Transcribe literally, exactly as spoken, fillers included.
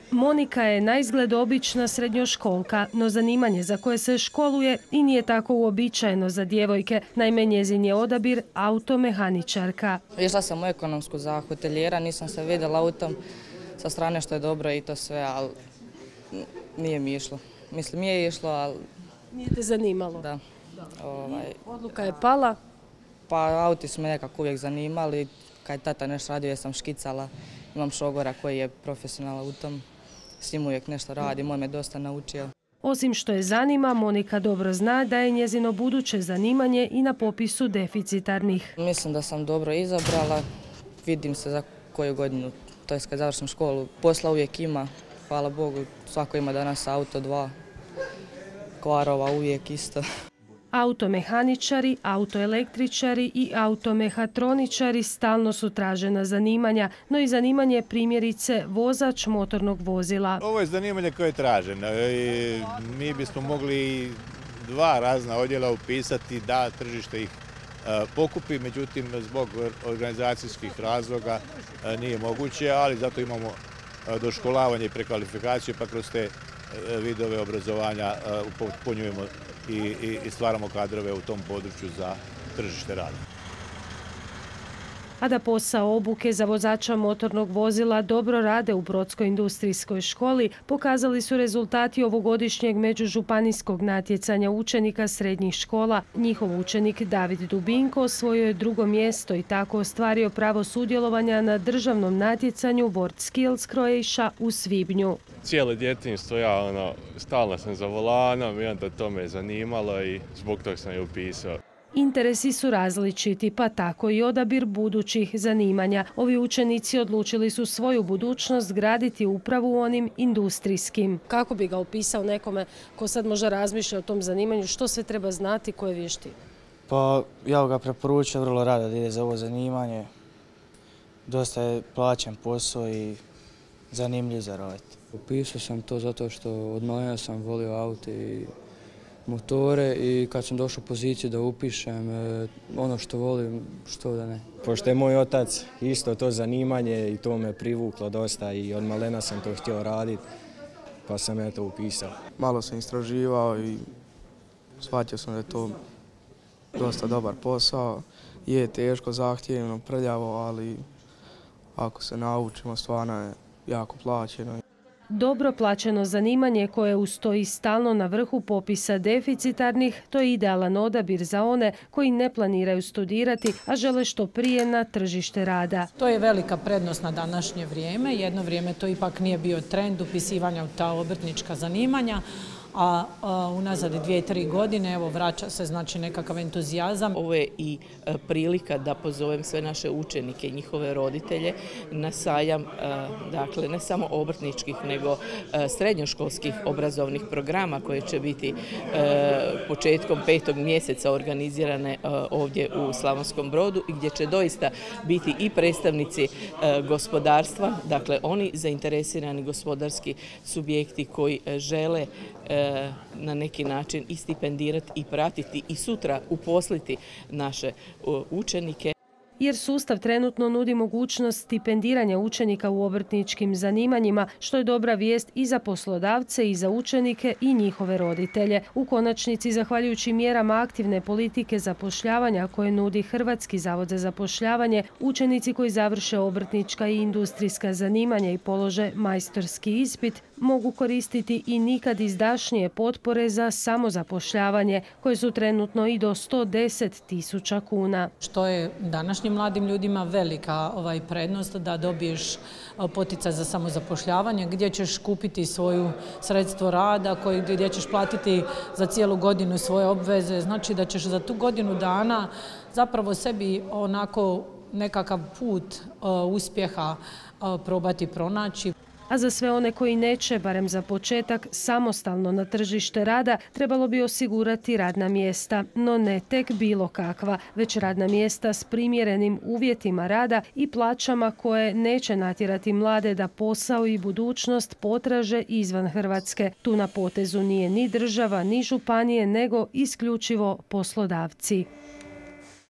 Monika je naizgled obična srednjoškolka, no zanimanje za koje se školuje i nije tako uobičajeno za djevojke. Naime, njezin je odabir automehaničarka. Išla sam u ekonomsku za hotelijera, nisam se vidjela u tom sa strane što je dobro i to sve, ali nije mi išlo. Mislim, nije išlo, ali... Nije te zanimalo? Da. Ovaj... Odluka je pala? Pa auti su me nekako uvijek zanimali. Kad je tata nešto radio, ja sam škicala. Imam šogora koji je profesionalan u tom. S njim uvijek nešto radi, moj me dosta naučio. Osim što je zanima, Monika dobro zna da je njezino buduće zanimanje i na popisu deficitarnih. Mislim da sam dobro izabrala. Vidim se za koju godinu, to je kad završim školu. Posla uvijek ima, hvala Bogu. Svako ima danas auto, dva. Kvarova uvijek isto. Automehaničari, autoelektričari i automehatroničari stalno su tražena zanimanja, no i zanimanje primjerice vozač motornog vozila. Ovo je zanimanje koje je traženo. Mi bismo mogli dva razna odjela upisati da tržište ih pokupi, međutim zbog organizacijskih razloga nije moguće, ali zato imamo doškolavanje i prekvalifikaciju, pa kroz te vidove obrazovanja upotpunjujemo i, i stvaramo kadrove u tom području za tržište rada. A da posao obuke za vozača motornog vozila dobro rade u Brodskoj industrijskoj školi, pokazali su rezultati ovogodišnjeg međužupanijskog natjecanja učenika srednjih škola. Njihov učenik David Dubinko osvojio je drugo mjesto i tako ostvario pravo sudjelovanja na državnom natjecanju World Skills Croatia u svibnju. Cijelo djetinjstvo ja ono, stalno sam za volanom i onda to me zanimalo i zbog toga sam je upisao. Interesi su različiti, pa tako i odabir budućih zanimanja. Ovi učenici odlučili su svoju budućnost graditi upravo onim industrijskim. Kako bi ga opisao nekome ko sad možda razmišlja o tom zanimanju, što sve treba znati, koje vještine? Pa ja ga preporučujem vrlo rado da ide za ovo zanimanje. Dosta je plaćen posao i zanimljiv za raditi. Upisao sam to zato što od malena sam volio aute i motore i kad sam došao u poziciju da upišem ono što volim, što da ne. Pošto je moj otac isto to zanimanje i to me privuklo dosta i od malena sam to htio raditi, pa sam ja to upisao. Malo sam istraživao i shvatio sam da je to dosta dobar posao. Je teško, zahtjevno, prljavo, ali ako se naučimo stvarno je jako plaćeno. Dobro plaćeno zanimanje koje ustoji stalno na vrhu popisa deficitarnih, to je idealan odabir za one koji ne planiraju studirati, a žele što prije na tržište rada. To je velika prednost na današnje vrijeme. Jedno vrijeme to ipak nije bio trend upisivanja u ta obrtnička zanimanja, a, a unazad dvije, tri godine evo vraća se znači nekakav entuzijazam. Ovo je i prilika da pozovem sve naše učenike i njihove roditelje na sajam, dakle ne samo obrtničkih nego srednjoškolskih obrazovnih programa koje će biti početkom petog mjeseca organizirane ovdje u Slavonskom Brodu i gdje će doista biti i predstavnici gospodarstva, dakle oni zainteresirani gospodarski subjekti koji žele na neki način i stipendirati i pratiti i sutra uposliti naše učenike. Jer sustav trenutno nudi mogućnost stipendiranja učenika u obrtničkim zanimanjima, što je dobra vijest i za poslodavce i za učenike i njihove roditelje. U konačnici, zahvaljujući mjerama aktivne politike zapošljavanja koje nudi Hrvatski zavod za zapošljavanje, učenici koji završe obrtnička i industrijska zanimanja i polože majstorski ispit mogu koristiti i nikad izdašnije potpore za samozapošljavanje, koje su trenutno i do sto deset tisuća kuna. Što je današnjim mladim ljudima velika ovaj prednost da dobiješ poticaj za samozapošljavanje gdje ćeš kupiti svoju sredstvo rada, koji, gdje ćeš platiti za cijelu godinu svoje obveze. Znači da ćeš za tu godinu dana zapravo sebi onako nekakav put uh, uspjeha uh, probati pronaći. A za sve one koji neće, barem za početak, samostalno na tržište rada, trebalo bi osigurati radna mjesta, no ne tek bilo kakva, već radna mjesta s primjerenim uvjetima rada i plaćama koje neće natjerati mlade da posao i budućnost potraže izvan Hrvatske. Tu na potezu nije ni država, ni županije, nego isključivo poslodavci.